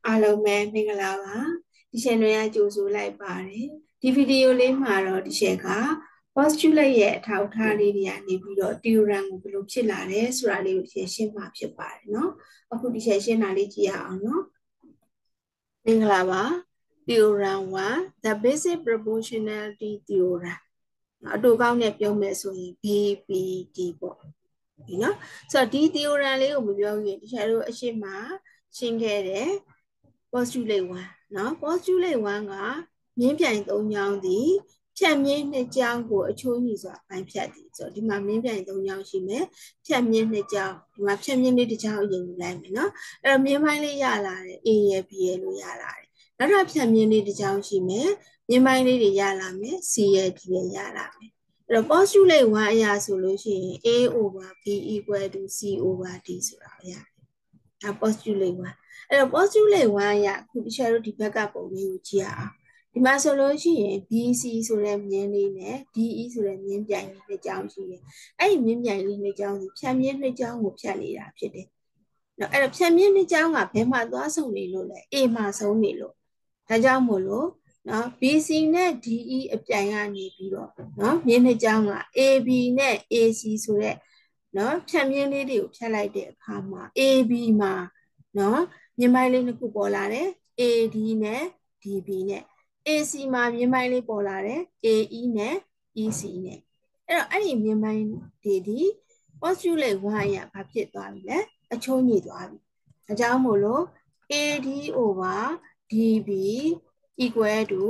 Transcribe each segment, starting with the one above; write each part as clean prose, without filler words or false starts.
အားလုံးပဲမင်္ဂလာပါဒီရှင်တွေကကြိုဆိုလိုက်ပါတယ်ဒီဗီဒီယိုလေးမှာတော့ဒီရှင်က postulate ရဲ့အထောက်အထားလေးတွေကနေပြီးတော့ theorem ကိုဘယ်လိုဖြစ်လာတယ်ဆိုတာလေးကိုဒီရှင်ရှင်းမှာဖြစ်ပါတယ်เนาะအခုဒီရှင်ရှင်းတာလေးကြည့်ရအောင်เนาะမင်္ဂလာပါ theorem 1 the basic proportionality theorem အတူကောင်းနဲ့ပြောမယ်ဆိုရင် BPD ပေါ့ဒီเนาะဆိုတော့ဒီ theorem လေးကိုမပြောရင်ဒီရှင်တို့အရှိမရှင်းခဲ့တယ် postulate 1เนาะ postulate 1ကမြင်းပြိုင်၃ချောင်းသည်ဖြတ်မြင်း2ချောင်းကိုအချိုးညီစွာပိုင်းဖြတ်သည်ဆိုတော့ဒီမှာမြင်းပြိုင်3ချောင်းရှိမယ်ဖြတ်မြင်း2ချောင်းဒီမှာဖြတ်မြင်းလေး1ချောင်းအရင်ယူလိုက်မယ်เนาะအဲ့တော့မြင်းပိုင်းလေးရလာတယ် A ရယ် B ရယ်လို့ရလာတယ်နောက်ထပ်ဖြတ်မြင်းလေး1ချောင်းရှိမယ်မြင်းပိုင်းလေးတွေရလာမယ် C ရယ် D ရယ်ရလာမယ်အဲ့တော့ postulate 1အရာဆိုလို့ရှိရင် A over B equal to C over D ဆိုတာရတယ်ဒါ postulate 1အဲ့တော့ postulate 1ရအခုတခြားတို့ဒီဘက်ကပုံလေးကိုကြည့်ရအောင်ဒီမှာဆိုလို့ရှိရင် BC ဆိုတဲ့မြင်းလေးနဲ့ DE ဆိုတဲ့မြင်းပြိုင်လေးနှစ်ကြောင်းရှိတယ်အဲ့ဒီမြင်းပြိုင်လေးနှစ်ကြောင်းကိုဖြတ်မြင်းနှစ်ကြောင်းကိုဖြတ်နေတာဖြစ်တယ်နော်အဲ့တော့ဖြတ်မြင်းနှစ်ကြောင်းကဘယ်မှာသွားဆုံနေလို့လဲ A မှာဆုံးနေလို့ဒါကြောင့်မို့လို့နော် BC နဲ့ DE အပြိုင်ကနေပြီးတော့နော်မြင်းနှစ်ကြောင်းက AB နဲ့ AC ဆိုတဲ့နော်ဖြတ်မြင်းလေးတွေကိုဖြတ်လိုက်တဲ့အခါမှာ AB မှာနော်မြင်းပိုင်းလေးနှစ်ခုပေါ်လာတယ် AD နဲ့ DB နဲ့ AC မှာမြင်းပိုင်းလေးပေါ်လာတယ် AE နဲ့ EC နဲ့အဲ့တော့အဲ့ဒီမြင်းပိုင်းတွေဒီ postulate 1ရဘာဖြစ်သွားပြီလဲအချိုးညီသွားပြီအကြောင်းမို့လို့ AD over DB equal to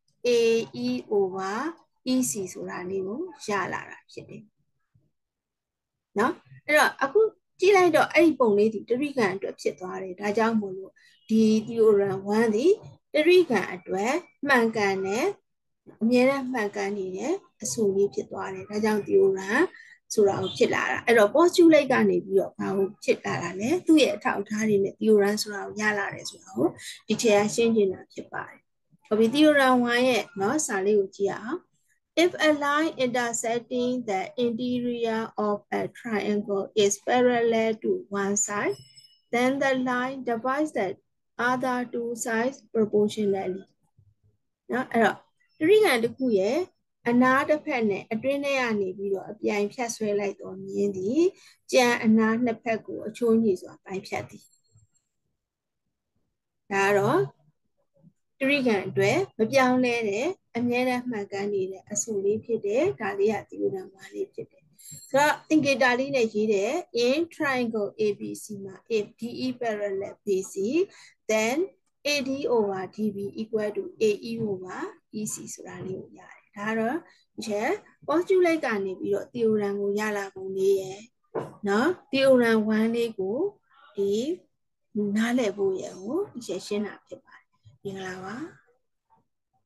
AE over EC ဆိုတာလေးကိုရလာတာဖြစ်တယ်နော်အဲ့တော့အခုကြည့်လိုက်တော့အဲ့ဒီပုံလေးဒီတရိကံအတွက်ဖြစ်သွားတယ်ဒါကြောင့်မို့လို့ဒီ theorem 1ဒီတရိကံအတွက်မှန်ကန်တဲ့အမြဲတမ်းမှန်ကန်နေတဲ့အဆိုလေးဖြစ်သွားတယ်ဒါကြောင့် theorem ဆိုတာကိုဖြစ်လာတာအဲ့တော့ postulate ကနေပြီးတော့ဘာကိုဖြစ်လာတာလဲသူ့ရဲ့အထောက်အထားတွေနဲ့ theorem ဆိုတာကိုရလာတယ်ဆိုတာကိုဒီထဲကရှင်းကျင်တာဖြစ်ပါတယ်ဟုတ်ပြီ theorem 1ရဲ့เนาะစာလေးကိုကြည့်ရအောင်If a line intersecting the interior of a triangle is parallel to one side, then the line divides the other two sides proportionally. နော်အဲ့တော့တရိကံတစ်ခုရဲ့အနားတစ်ဖက်နဲ့အတွင်းထဲကနေပြီးတော့အပြိုင်ဖြတ်ဆွဲလိုက်တော့မြင်းသည်ကြံအနားနှစ်ဖက်ကိုအချိုးညီစွာပိုင်းဖြတ်သည်ဒါကတော့တရိကံအတွက်မပြောင်းလဲတဲ့အမြဲတမ်းမှန်ကန်နေတဲ့အဆိုလေးဖြစ်တယ်ဒါလေးက theorem 1လေးဖြစ်တယ်ဆိုတော့သင်္ကေတလေးနဲ့ရေးတယ် in triangle ABC မှာ if DE parallel BC then AD over DB equal to AE over EC ဆိုတာလေးကိုရတယ်ဒါကတော့ဒီ postulate ကနေပြီးတော့ theorem ကိုရလာပုံလေးရယ်เนาะ theorem 1လေးကိုဒီနားလည်ဖို့ရယ်ကိုဒီရှင်းတာဖြစ်ပါတယ်မင်္ဂလာပါ